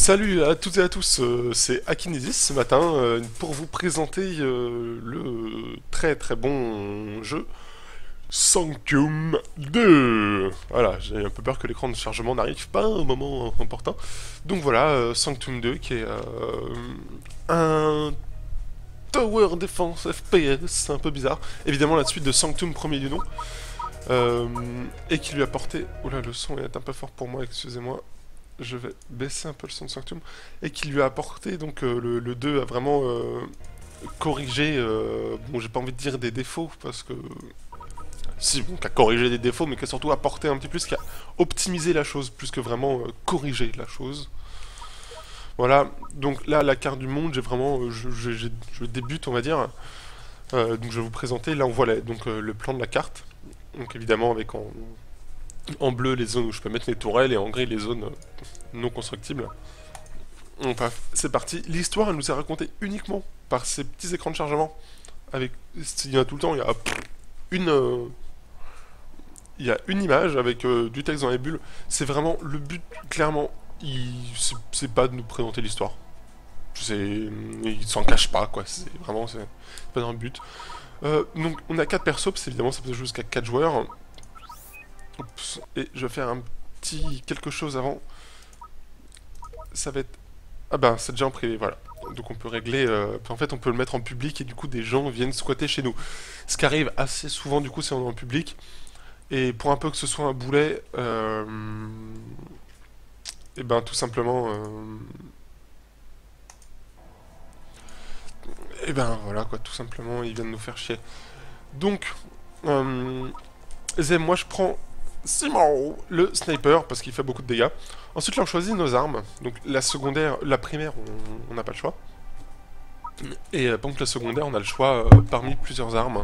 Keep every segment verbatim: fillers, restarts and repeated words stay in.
Salut à toutes et à tous, euh, c'est Akinesis ce matin euh, pour vous présenter euh, le très très bon jeu Sanctum deux. Voilà, j'ai un peu peur que l'écran de chargement n'arrive pas au moment important. Donc voilà, euh, Sanctum deux qui est euh, un Tower Defense F P S, un peu bizarre. Évidemment la suite de Sanctum premier du nom. Euh, et qui lui a porté... Oula, le son est un peu fort pour moi, excusez-moi. Je vais baisser un peu le son de Sanctum. Et qui lui a apporté, donc euh, le, le deux a vraiment euh, corrigé, euh, bon j'ai pas envie de dire des défauts, parce que... Si, bon, qui a corrigé des défauts, mais qui a surtout apporté un petit plus, qui a optimisé la chose, plus que vraiment euh, corrigé la chose. Voilà, donc là, la carte du monde, j'ai vraiment... euh, je, je, je, je débute, on va dire. Euh, donc je vais vous présenter, là on voit la- donc, euh, le plan de la carte. Donc évidemment avec en, en bleu les zones où je peux mettre mes tourelles et en gris les zones euh, non constructibles. Enfin, c'est parti. L'histoire elle nous est racontée uniquement par ces petits écrans de chargement. Avec, il y en a tout le temps, il y a une, euh, il y a une image avec euh, du texte dans les bulles. C'est vraiment le but, clairement. il- C'est c'est pas de nous présenter l'histoire. C'est, il s'en cache pas quoi. C'est vraiment, c'est pas dans le but. Euh, donc on a quatre persos, parce évidemment ça peut jouer jusqu'à quatre joueurs. Oups. Et je vais faire un petit quelque chose avant. Ça va être... Ah ben c'est déjà en privé, voilà. Donc on peut régler... euh, En fait on peut le mettre en public et du coup des gens viennent squatter chez nous. Ce qui arrive assez souvent du coup c'est en public. Et pour un peu que ce soit un boulet... Euh... Et ben tout simplement... Euh... Et ben voilà quoi, tout simplement ils viennent nous faire chier. Donc... Euh... Zem, moi je prends Simon, le sniper, parce qu'il fait beaucoup de dégâts. Ensuite, là, on choisit nos armes. Donc, la secondaire, la primaire, on n'a pas le choix. Et euh, par contre, la secondaire, on a le choix euh, parmi plusieurs armes.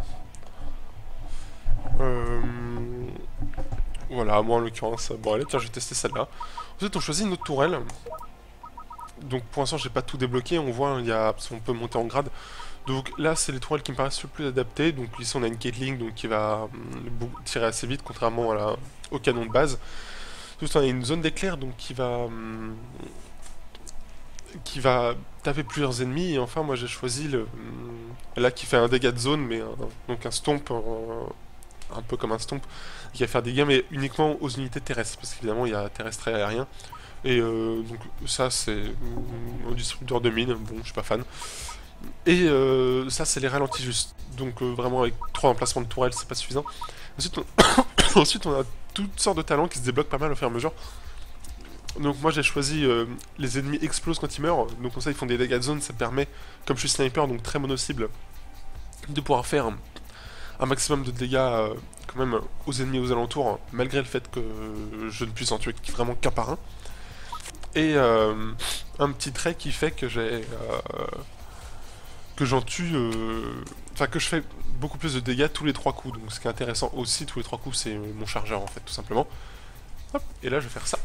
Euh... Voilà, moi en l'occurrence. Bon, allez, tiens, je vais tester celle-là. Ensuite, on choisit notre tourelle. Donc, pour l'instant, j'ai pas tout débloqué. On voit, il y a... on peut monter en grade. Donc là, c'est les tourelles qui me paraissent le plus adaptées. Donc ici, on a une Gatling donc, qui va hum, tirer assez vite, contrairement à la... au canon de base. Ensuite, on a une zone d'éclair donc qui va hum, qui va taper plusieurs ennemis. Et enfin, moi, j'ai choisi le hum, là qui fait un dégât de zone, mais un, donc un stomp, un, un peu comme un stomp, qui va faire des dégâts, mais uniquement aux unités terrestres, parce qu'évidemment, il y a terrestre et aérien. Et euh, donc ça, c'est hum, un distributeur de mines. Bon, je suis pas fan. Et euh, ça, c'est les ralentis juste. Donc euh, vraiment, avec trois emplacements de tourelles, c'est pas suffisant. Ensuite on... Ensuite, on a toutes sortes de talents qui se débloquent pas mal au fur et à mesure. Donc moi, j'ai choisi euh, les ennemis explosent quand ils meurent. Donc comme ça, ils font des dégâts de zone. Ça permet, comme je suis sniper, donc très mono-cible, de pouvoir faire un, un maximum de dégâts euh, quand même aux ennemis aux alentours, malgré le fait que je ne puisse en tuer vraiment qu'un par un. Et euh, un petit trait qui fait que j'ai... Euh, que j'en tue, euh, enfin que je fais beaucoup plus de dégâts tous les trois coups. Donc ce qui est intéressant aussi tous les trois coups, c'est mon chargeur en fait, tout simplement. Hop, et là je vais faire ça.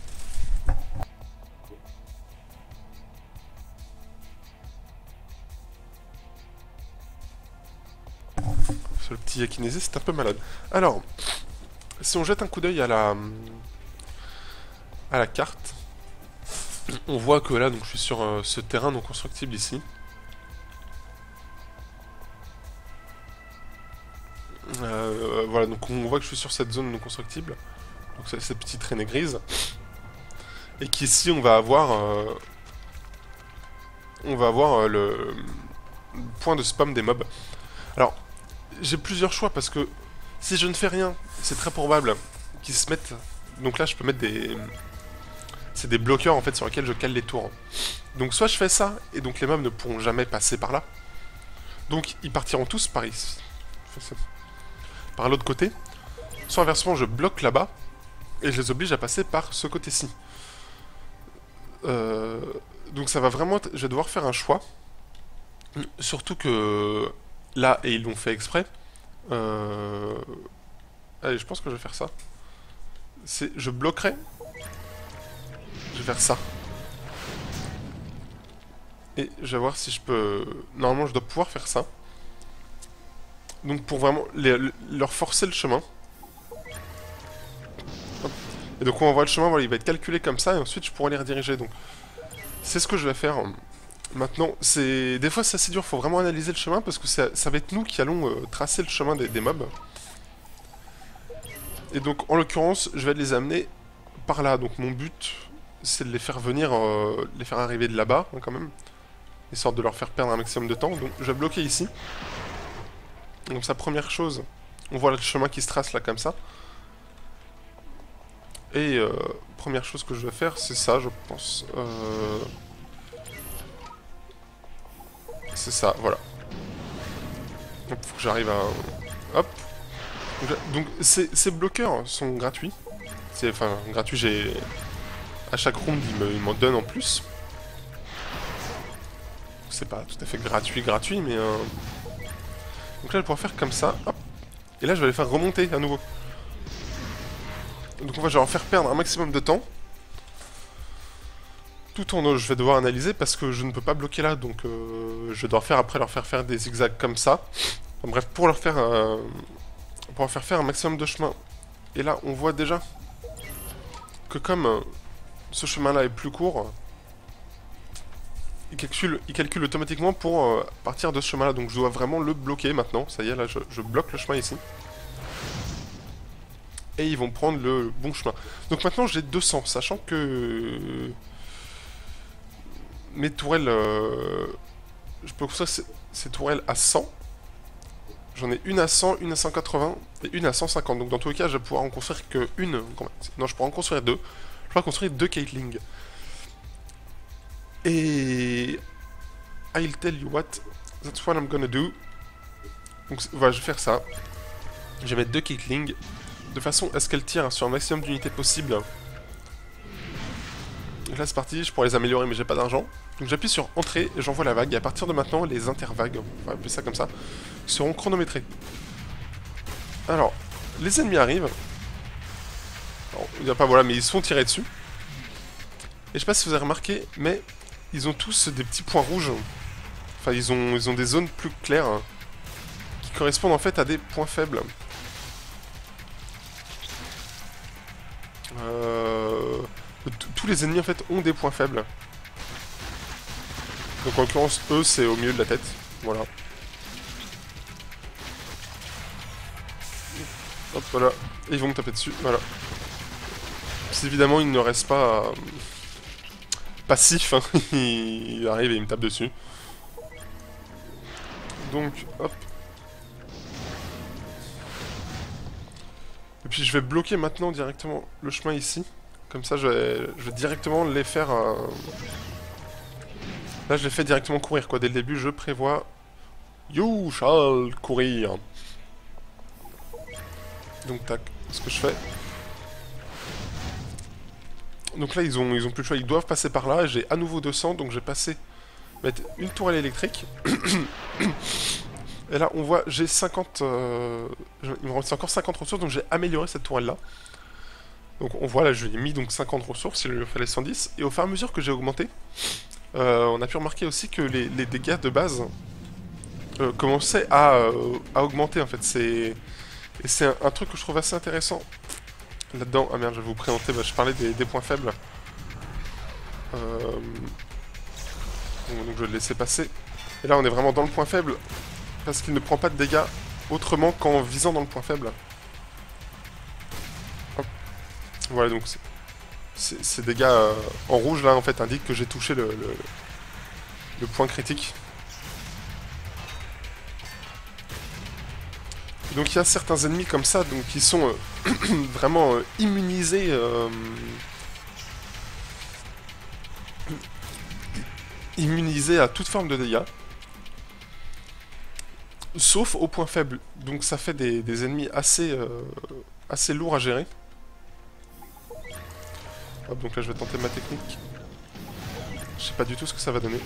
Ce petit Yakinese, c'est un peu malade. Alors, si on jette un coup d'œil à la à la carte, on voit que là donc je suis sur euh, ce terrain non constructible ici. Euh, voilà, donc on voit que je suis sur cette zone non constructible, donc c'est cette petite traînée grise, et qu'ici on va avoir, euh, on va avoir euh, le point de spam des mobs. Alors, j'ai plusieurs choix parce que si je ne fais rien, c'est très probable qu'ils se mettent. Donc là, je peux mettre des, c'est des bloqueurs en fait sur lesquels je cale les tours. Donc soit je fais ça et donc les mobs ne pourront jamais passer par là. Donc ils partiront tous par ici, par l'autre côté. Soit inversement, je bloque là-bas et je les oblige à passer par ce côté-ci. Euh, donc ça va vraiment... Être... Je vais devoir faire un choix. Surtout que... Là, et ils l'ont fait exprès. Euh... Allez, je pense que je vais faire ça. C'est... Je bloquerai. Je vais faire ça. Et je vais voir si je peux... Normalement, je dois pouvoir faire ça. Donc pour vraiment les, leur forcer le chemin. Et donc on voit le chemin, voilà, il va être calculé comme ça, et ensuite je pourrai les rediriger. Donc c'est ce que je vais faire maintenant. C'est des fois c'est assez dur, faut vraiment analyser le chemin parce que ça, ça va être nous qui allons euh, tracer le chemin des, des mobs. Et donc en l'occurrence, je vais les amener par là. Donc mon but, c'est de les faire venir, euh, les faire arriver de là-bas hein, quand même, histoire de leur faire perdre un maximum de temps. Donc je vais bloquer ici. Donc sa première chose, on voit le chemin qui se trace là comme ça. Et euh, première chose que je vais faire, c'est ça, je pense. Euh... C'est ça, voilà. Donc faut que j'arrive à... Hop. Donc ces, ces bloqueurs sont gratuits. C'est enfin gratuit, j'ai... À chaque round, ils m'en donnent en plus. C'est pas tout à fait gratuit, gratuit, mais... Euh... Donc là, je vais pouvoir faire comme ça, hop. Et là, je vais les faire remonter à nouveau. Donc on va, je vais leur faire perdre un maximum de temps. Tout en je vais devoir analyser parce que je ne peux pas bloquer là, donc euh, je dois faire après leur faire faire des zigzags comme ça. Enfin, bref, pour leur faire euh, pour leur faire faire un maximum de chemin. Et là, on voit déjà que comme euh, ce chemin-là est plus court, il calcule, il calcule automatiquement pour euh, partir de ce chemin-là. Donc je dois vraiment le bloquer maintenant. Ça y est, là, je, je bloque le chemin ici. Et ils vont prendre le bon chemin. Donc maintenant j'ai deux cents, sachant que mes tourelles, euh... je peux construire ces, ces tourelles à cent. J'en ai une à cent, une à cent quatre-vingts et une à cent cinquante. Donc dans tous les cas, je vais pouvoir en construire que une. Non, je pourrais en construire deux. Je pourrais construire deux Caitlyn. Et I'll tell you what, that's what I'm gonna do. Donc voilà, je vais faire ça. Je vais mettre deux Caitlyn de façon à ce qu'elles tirent sur un maximum d'unités possible. Donc là c'est parti, je pourrais les améliorer mais j'ai pas d'argent. Donc j'appuie sur entrée et j'envoie la vague. Et à partir de maintenant, les intervagues, on va appeler ça comme ça, seront chronométrées. Alors, les ennemis arrivent. Alors, il n'y a pas voilà, mais ils se font tirer dessus. Et je sais pas si vous avez remarqué, mais ils ont tous des petits points rouges. Enfin, ils ont, ils ont des zones plus claires hein, qui correspondent en fait à des points faibles. Euh... Tous les ennemis en fait ont des points faibles. Donc en l'occurrence, eux, c'est au milieu de la tête. Voilà. Hop, voilà. Et ils vont me taper dessus, voilà. Puis évidemment, il ne reste pas... Euh, passif, hein. Il arrive et il me tape dessus. Donc, hop. Et puis je vais bloquer maintenant directement le chemin ici. Comme ça, je vais, je vais directement les faire... Euh... Là, je les fais directement courir, quoi. Dès le début, je prévois... You shall courir. Donc, tac, ce que je fais. Donc là, ils ont, ils ont plus le choix. Ils doivent passer par là. J'ai à nouveau deux cents, donc j'ai passé... Mettre une tourelle électrique. Et là, on voit, j'ai cinquante... Euh... Il me reste encore cinquante ressources, donc j'ai amélioré cette tourelle-là. Donc on voit, là, je lui ai mis donc cinquante ressources, il lui fallait cent dix. Et au fur et à mesure que j'ai augmenté, euh, on a pu remarquer aussi que les, les dégâts de base euh, commençaient à, euh, à augmenter, en fait. C'est... Et c'est un, un truc que je trouve assez intéressant là-dedans. Ah merde, je vais vous présenter, bah, je parlais des, des points faibles. Euh... Donc je vais le laisser passer. Et là, on est vraiment dans le point faible, parce qu'il ne prend pas de dégâts autrement qu'en visant dans le point faible. Hop. Voilà, donc ces dégâts euh, en rouge, là, en fait, indiquent que j'ai touché le, le, le point critique. Donc il y a certains ennemis comme ça, donc qui sont euh, vraiment euh, immunisés... Euh, immunisés à toute forme de dégâts. Sauf au point faible. Donc ça fait des, des ennemis assez, euh, assez lourds à gérer. Hop, donc là je vais tenter ma technique. Je sais pas du tout ce que ça va donner.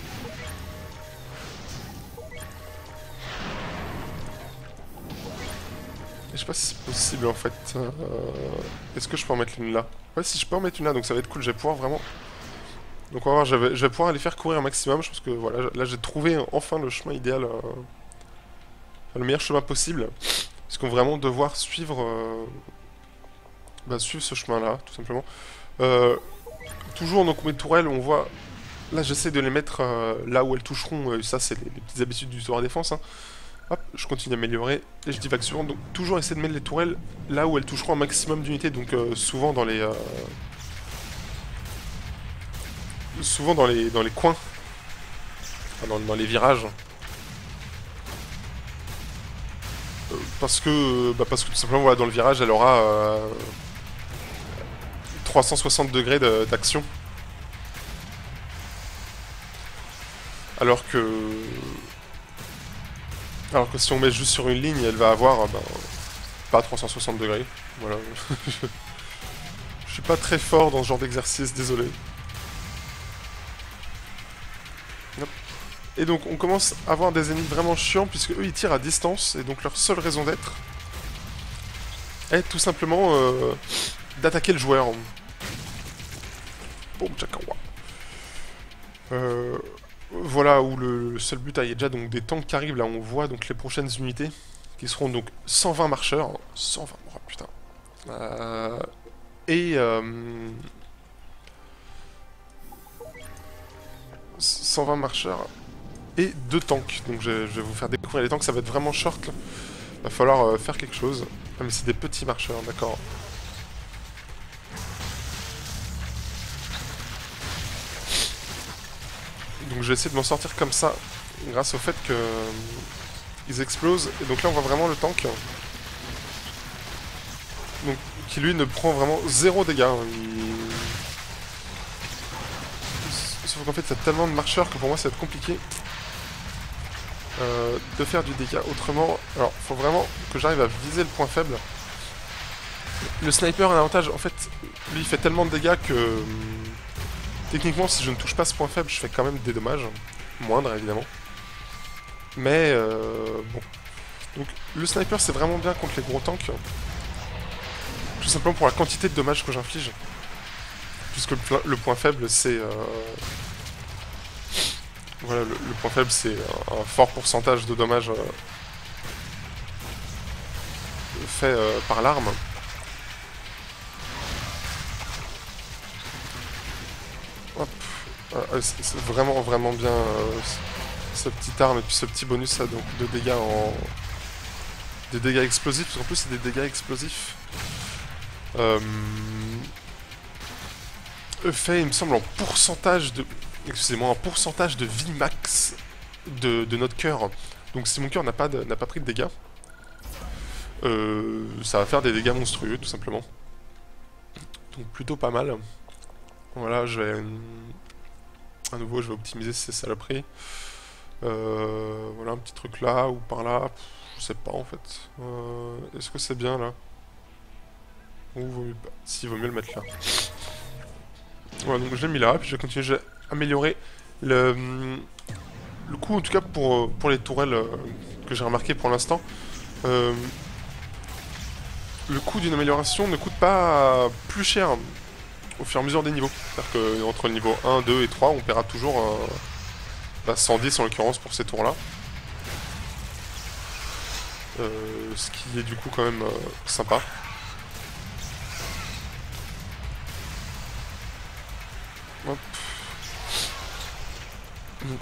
Et je sais pas si c'est possible en fait. Euh, Est-ce que je peux en mettre une là? Ouais, si je peux en mettre une là, donc ça va être cool. Je vais pouvoir vraiment... Donc on va voir, je vais, je vais pouvoir les faire courir un maximum. Je pense que voilà, là j'ai trouvé enfin le chemin idéal. Euh, le meilleur chemin possible. Parce qu'on va vraiment devoir suivre... Euh, bah, suivre ce chemin là, tout simplement. Euh, toujours donc mes tourelles, on voit là j'essaie de les mettre euh, là où elles toucheront, euh, ça c'est les, les petites habitudes du tour à défense. Hein. Hop, je continue à améliorer, et je divague souvent, donc toujours essayer de mettre les tourelles là où elles toucheront un maximum d'unités, donc euh, souvent dans les... Euh, souvent dans les, dans les coins, enfin, dans, dans les virages. Euh, parce que, bah parce que tout simplement, voilà, dans le virage, elle aura euh, trois cent soixante degrés d'action. Alors que... Alors que si on met juste sur une ligne, elle va avoir, ben, pas trois cent soixante degrés. Voilà. Je suis pas très fort dans ce genre d'exercice, désolé. Hop. Et donc on commence à avoir des ennemis vraiment chiants, puisque eux ils tirent à distance, et donc leur seule raison d'être est tout simplement euh, d'attaquer le joueur. Boum, chakawa. Euh... Voilà où le seul but, il y a déjà donc des tanks qui arrivent, là on voit donc les prochaines unités, qui seront donc cent vingt marcheurs, cent vingt, oh putain, euh, et euh, cent vingt marcheurs, et deux tanks, donc je, je vais vous faire découvrir les tanks, ça va être vraiment short, là. Va falloir euh, faire quelque chose, ah mais c'est des petits marcheurs, d'accord. Donc je vais essayer de m'en sortir comme ça, grâce au fait que euh, ils explosent. Et donc là on voit vraiment le tank. Donc qui lui ne prend vraiment zéro dégâts. Il... Sauf qu'en fait il y a tellement de marcheurs que pour moi ça va être compliqué euh, de faire du dégât. Autrement, alors faut vraiment que j'arrive à viser le point faible. Le sniper a un avantage, en fait, lui il fait tellement de dégâts que... Techniquement, si je ne touche pas ce point faible, je fais quand même des dommages. Moindres, évidemment. Mais, euh, bon. Donc, le sniper, c'est vraiment bien contre les gros tanks. Tout simplement pour la quantité de dommages que j'inflige. Puisque le, le point faible, c'est... Euh... Voilà, le, le point faible, c'est un, un fort pourcentage de dommages euh, fait euh, par l'arme. Hop. Euh, c'est vraiment vraiment bien euh, ce petite arme et puis ce petit bonus là, donc de dégâts en... des dégâts explosifs, parce qu'en plus c'est des dégâts explosifs. Euh... Fait, il me semble, en pourcentage de... Excusez-moi, en pourcentage de vie max de, de notre cœur. Donc si mon cœur n'a pas, de... n'a pas pris de dégâts, euh, ça va faire des dégâts monstrueux, tout simplement. Donc plutôt pas mal. Voilà, je vais... À nouveau, je vais optimiser ces saloperies. Euh, voilà, un petit truc là, ou par là. Pff, je sais pas, en fait. Euh, Est-ce que c'est bien, là? Ou vaut mieux pas. Si, vaut mieux le mettre là. Voilà, donc je l'ai mis là, puis je vais continuer, je vais améliorer le... Le coup, en tout cas, pour, pour les tourelles euh, que j'ai remarqué pour l'instant. Euh, le coût d'une amélioration ne coûte pas plus cher au fur et à mesure des niveaux. C'est-à-dire qu'entre le niveau un, deux et trois, on paiera toujours euh, bah, cent dix en l'occurrence pour ces tours-là. Euh, ce qui est du coup quand même euh, sympa. Hop. Donc.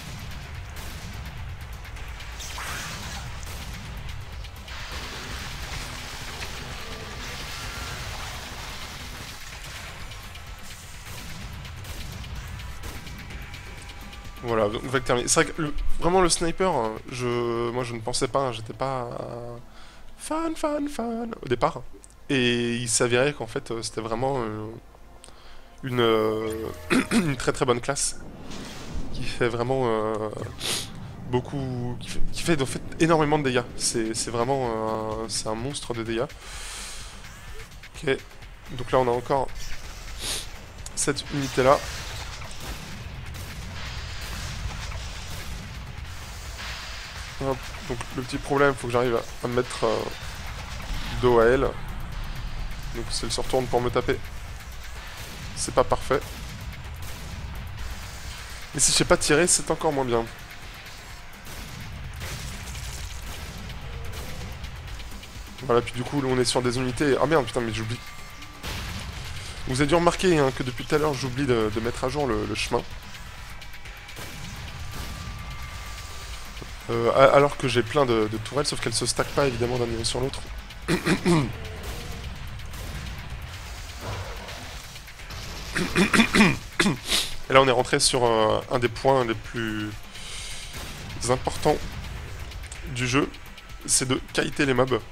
Voilà, on va terminer. C'est vrai que le, vraiment le sniper, je, moi je ne pensais pas, hein, j'étais pas euh, fan, fan, fan au départ. Et il s'avérait qu'en fait euh, c'était vraiment euh, une, euh, une très très bonne classe qui fait vraiment euh, beaucoup, qui fait, qui fait en fait énormément de dégâts. C'est vraiment, euh, c'est un monstre de dégâts. Ok, donc là on a encore cette unité là. Hop. Donc le petit problème, il faut que j'arrive à, à me mettre euh, dos à elle. Donc si elle se retourne pour me taper, c'est pas parfait. Et si je sais pas tirer, c'est encore moins bien. Voilà, puis du coup, là, on est sur des unités... Ah merde, putain, mais j'oublie. Vous avez dû remarquer hein, que depuis tout à l'heure, j'oublie de, de mettre à jour le, le chemin. Euh, alors que j'ai plein de, de tourelles, sauf qu'elles se stackent pas évidemment d'un niveau sur l'autre. Et là on est rentré sur euh, un des points les plus importants du jeu, c'est de kiter les mobs.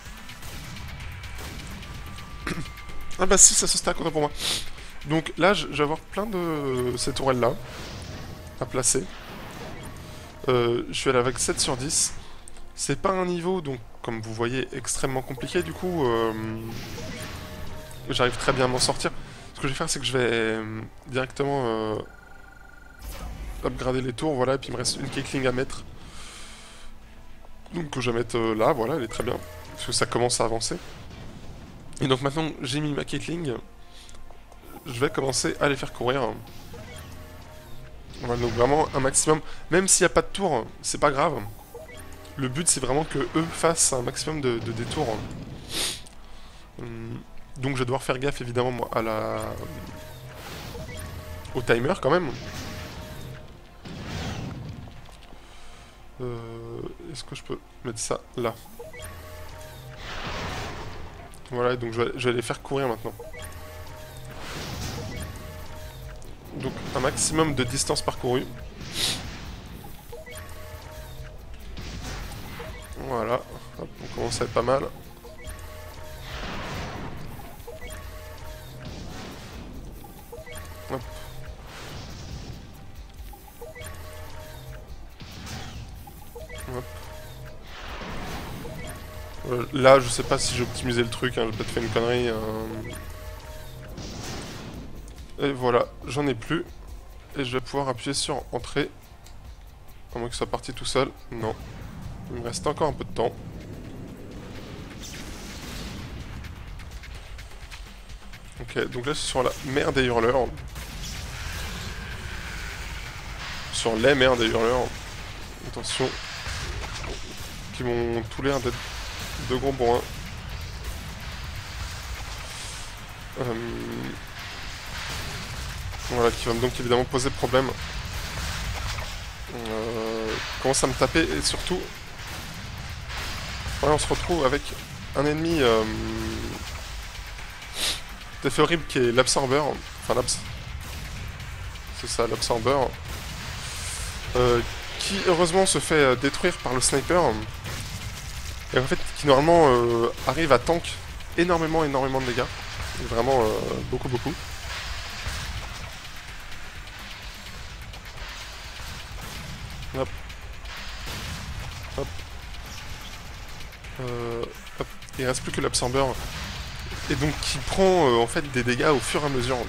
Ah bah si, ça se stack autant pour moi. Donc là je vais avoir plein de ces tourelles là à placer. Euh, je suis allé avec sept sur dix. C'est pas un niveau, donc, comme vous voyez, extrêmement compliqué, du coup, euh, j'arrive très bien à m'en sortir. Ce que je vais faire, c'est que je vais euh, directement euh, upgrader les tours, voilà, et puis il me reste une Caitlyn à mettre. Donc, que je vais mettre euh, là, voilà, elle est très bien, parce que ça commence à avancer. Et donc maintenant, j'ai mis ma Caitlyn, je vais commencer à les faire courir. Voilà, donc vraiment un maximum, même s'il n'y a pas de tour, c'est pas grave. Le but c'est vraiment que eux fassent un maximum de, de détours. Hum, donc je vais devoir faire gaffe évidemment moi, à la... au timer quand même. Euh, Est-ce que je peux mettre ça là? Voilà, donc je vais, je vais les faire courir maintenant. Donc un maximum de distance parcourue. Voilà, hop, on commence à être pas mal. Hop. Hop. Euh, là, je sais pas si j'ai optimisé le truc, hein, j'ai peut-être fait une connerie. Euh... Et voilà, j'en ai plus. Et je vais pouvoir appuyer sur entrée. À moins qu'il soit parti tout seul. Non. Il me reste encore un peu de temps. Ok, donc là je suis sur la mer des hurleurs. Sur les mers des hurleurs. Attention. Qui m'ont tout l'air d'être de gros bourrins. Euh... Voilà, qui va donc évidemment poser problème. Euh... Commence à me taper et surtout... Voilà, on se retrouve avec un ennemi euh, tout à fait horrible qui est l'absorbeur. Enfin, l'abs... C'est ça, l'absorbeur. Euh, qui heureusement se fait détruire par le sniper. Et en fait, qui normalement euh, arrive à tank énormément, énormément de dégâts. Vraiment euh, beaucoup, beaucoup. Hop. Hop. Euh, hop. Il reste plus que l'absorbeur. Et donc qui prend euh, en fait des dégâts au fur et à mesure.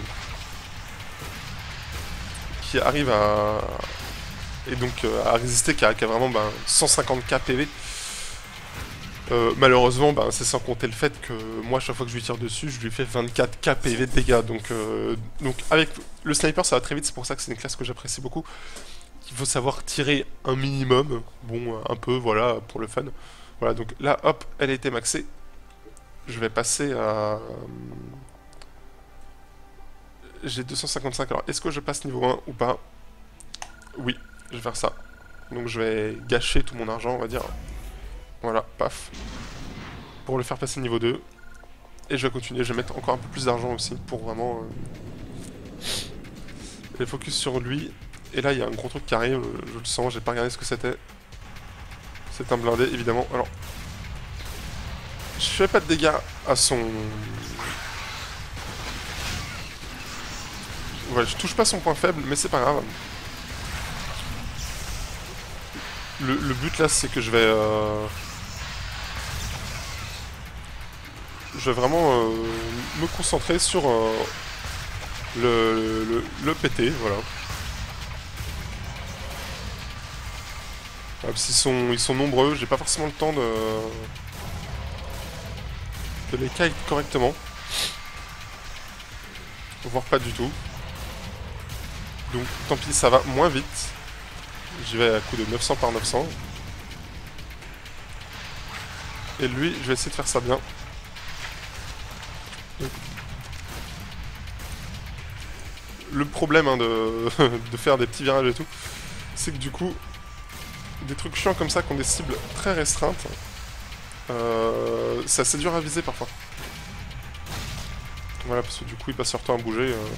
Qui arrive à... Et donc euh, à résister, qui a, qui a vraiment ben, cent cinquante K P V. Euh, malheureusement, ben, c'est sans compter le fait que moi, chaque fois que je lui tire dessus, je lui fais vingt-quatre K P V de dégâts. Donc, euh, donc avec le sniper, ça va très vite, c'est pour ça que c'est une classe que j'apprécie beaucoup. Il faut savoir tirer un minimum, bon, un peu, voilà, pour le fun. Voilà, donc là, hop, elle a été maxée. Je vais passer à... J'ai deux cent cinquante-cinq, alors est-ce que je passe niveau un ou pas? Oui, je vais faire ça. Donc je vais gâcher tout mon argent, on va dire. Voilà, paf. Pour le faire passer niveau deux. Et je vais continuer, je vais mettre encore un peu plus d'argent aussi pour vraiment... Euh... Et focus sur lui. Et là, il y a un gros truc qui arrive, je le sens, j'ai pas regardé ce que c'était. C'est un blindé, évidemment. Alors, je fais pas de dégâts à son... Voilà, je touche pas son point faible, mais c'est pas grave. Le, le but là, c'est que je vais... Euh... Je vais vraiment euh, me concentrer sur euh, le, le, le P T, voilà. Ah, parce qu'ils sont, ils sont nombreux, j'ai pas forcément le temps de, de les kite correctement. Voire pas du tout. Donc tant pis, ça va moins vite. J'y vais à coup de neuf cents par neuf cents. Et lui, je vais essayer de faire ça bien. Le problème hein, de, de faire des petits virages et tout, c'est que du coup, des trucs chiants comme ça qui ont des cibles très restreintes, euh, c'est assez dur à viser parfois. Voilà, parce que du coup il passe leur temps à bouger. Euh...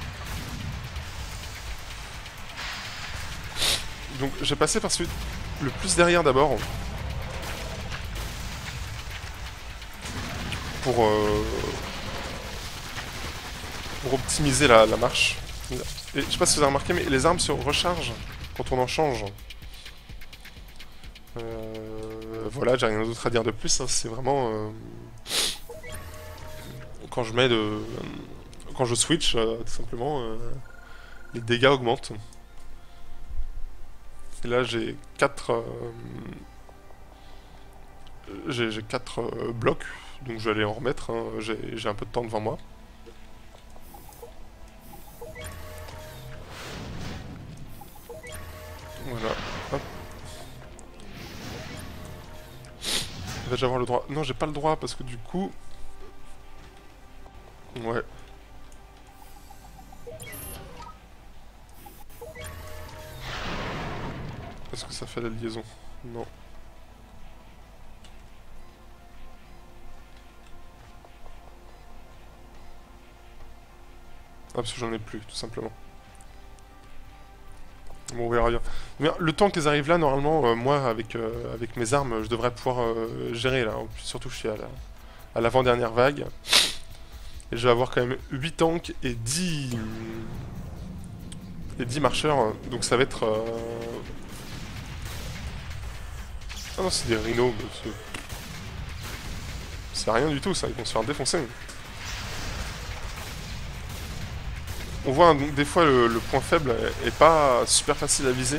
Donc j'ai passé par celui le plus derrière d'abord. Pour, euh... pour optimiser la, la marche. Et je sais pas si vous avez remarqué, mais les armes se rechargent quand on en change. Euh... Voilà, j'ai rien d'autre à dire de plus, hein. C'est vraiment... Euh... Quand je mets de... Quand je switch, euh, tout simplement, euh... les dégâts augmentent. Et là j'ai quatre... Euh... J'ai quatre euh, blocs, donc je vais aller en remettre, hein. J'ai un peu de temps devant moi. Voilà, hop. Vais-je avoir le droit? Non, j'ai pas le droit parce que du coup... Ouais. Est-ce que ça fait la liaison? Non. Ah, parce que j'en ai plus, tout simplement. Bon, on verra bien. Mais le temps qu'ils arrivent là, normalement, euh, moi, avec, euh, avec mes armes, je devrais pouvoir euh, gérer, là. En plus, surtout, je suis à la, à l'avant-dernière vague. Et je vais avoir quand même huit tanks et dix... Et dix marcheurs, donc ça va être... Euh... Ah non, c'est des rhinos, c'est rien du tout, ça, ils vont se faire défoncer. On voit donc des fois le, le point faible est pas super facile à viser.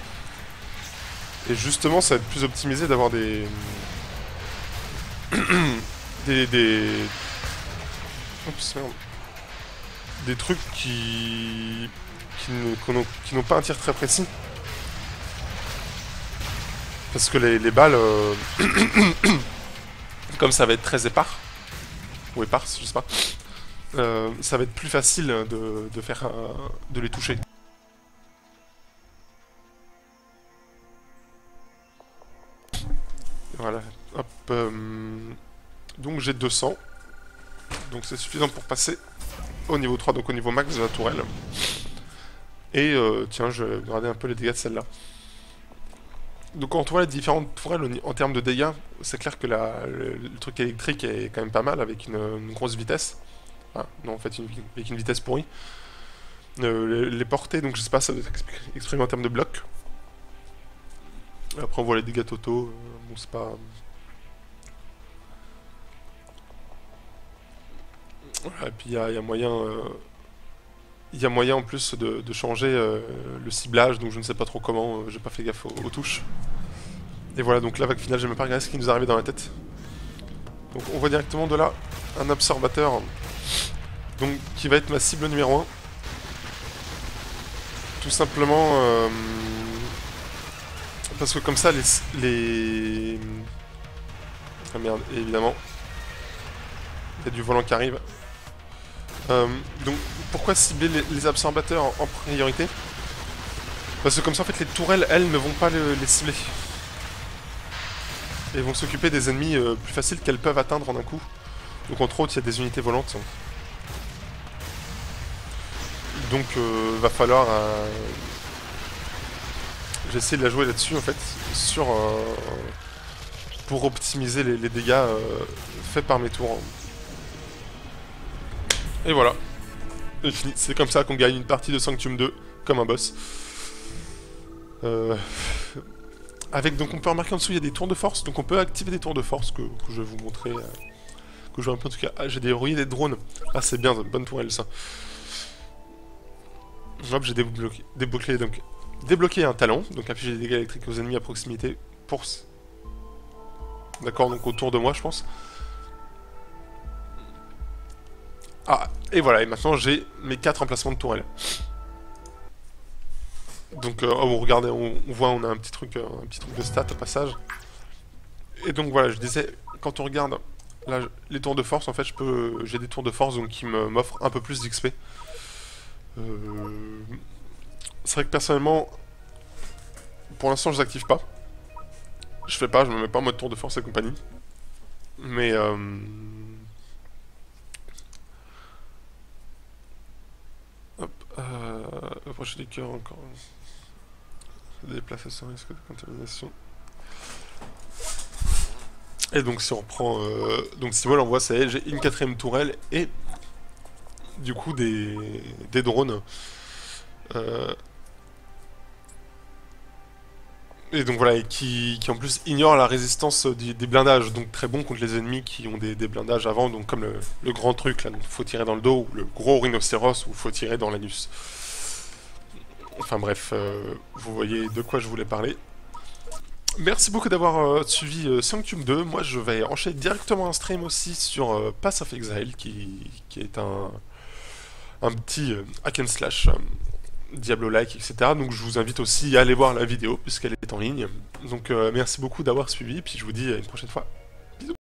Et justement, ça va être plus optimisé d'avoir des... des... des... Oups, merde. Des trucs qui... qui n'ont pas un tir très précis. Parce que les, les balles... Euh... comme ça va être très épars, ou éparse, je sais pas, euh, ça va être plus facile de, de faire... Euh, de les toucher. Voilà, hop... Euh... Donc j'ai deux cents. Donc c'est suffisant pour passer au niveau trois, donc au niveau max de la tourelle. Et euh, tiens, je vais regarder un peu les dégâts de celle-là. Donc quand on voit les différentes tourelles en termes de dégâts, c'est clair que la, le, le truc électrique est quand même pas mal avec une, une grosse vitesse. Enfin, non, en fait, une, avec une vitesse pourrie. Euh, les, les portées, donc je sais pas, ça doit être exprimé en termes de blocs. Après on voit les dégâts totaux, euh, bon c'est pas... Voilà, et puis il y, y a moyen... Euh... Il y a moyen en plus de, de changer euh, le ciblage, donc je ne sais pas trop comment, euh, j'ai pas fait gaffe aux, aux touches. Et voilà, donc la vague finale, j'ai même pas regardé ce qui nous est arrivé dans la tête. Donc on voit directement de là un observateur, donc qui va être ma cible numéro un. Tout simplement euh, parce que comme ça, les... les... Ah merde, évidemment. Il y a du volant qui arrive. Euh, donc pourquoi cibler les, les observateurs en, en priorité? Parce que comme ça en fait les tourelles elles ne vont pas le, les cibler. Et vont s'occuper des ennemis euh, plus faciles qu'elles peuvent atteindre en un coup. Donc entre autres il y a des unités volantes. Donc euh, va falloir... Euh... J'essaie de la jouer là-dessus en fait. Sur... Euh... Pour optimiser les, les dégâts euh, faits par mes tours. Et voilà, c'est comme ça qu'on gagne une partie de Sanctum deux, comme un boss. Euh... Avec, donc on peut remarquer en dessous, il y a des tours de force, donc on peut activer des tours de force, que, que je vais vous montrer, euh, que je vais un peu en tout cas. Ah, j'ai déverrouillé des drones, ah c'est bien, bonne tourelle ça. Hop, j'ai débloqué, débloqué, donc, débloqué un talent, donc afficher des dégâts électriques aux ennemis à proximité, pour... D'accord, donc autour de moi je pense. Ah, et voilà, et maintenant j'ai mes quatre emplacements de tourelles. Donc, euh, oh, regardez, on, on voit, on a un petit truc, euh, un petit truc de stats au passage. Et donc voilà, je disais, quand on regarde là, les tours de force, en fait, je peux, j'ai des tours de force donc qui m'offrent un peu plus d'X P. Euh, c'est vrai que personnellement, pour l'instant, je les active pas. Je fais pas, je me mets pas en mode tour de force et compagnie. Mais euh... hop, euh... approcher des cœurs encore. Déplacer sans risque de contamination. Et donc si on reprend, euh... donc si moi l'envoie, ça y est, j'ai une quatrième tourelle et du coup des, des drones. Euh... Et donc voilà, et qui, qui en plus ignore la résistance du- des blindages, donc très bon contre les ennemis qui ont des, des blindages avant, donc comme le, le grand truc là, donc faut tirer dans le dos, ou le gros rhinocéros, ou faut tirer dans l'anus. Enfin bref, euh, vous voyez de quoi je voulais parler. Merci beaucoup d'avoir euh, suivi euh, Sanctum deux, moi je vais enchaîner directement un stream aussi sur euh, Pass of Exile, qui, qui est un, un petit euh, hack and slash. euh, Diablo-like, et cetera. Donc je vous invite aussi à aller voir la vidéo puisqu'elle est en ligne. Donc euh, merci beaucoup d'avoir suivi, puis je vous dis à une prochaine fois. Bisous.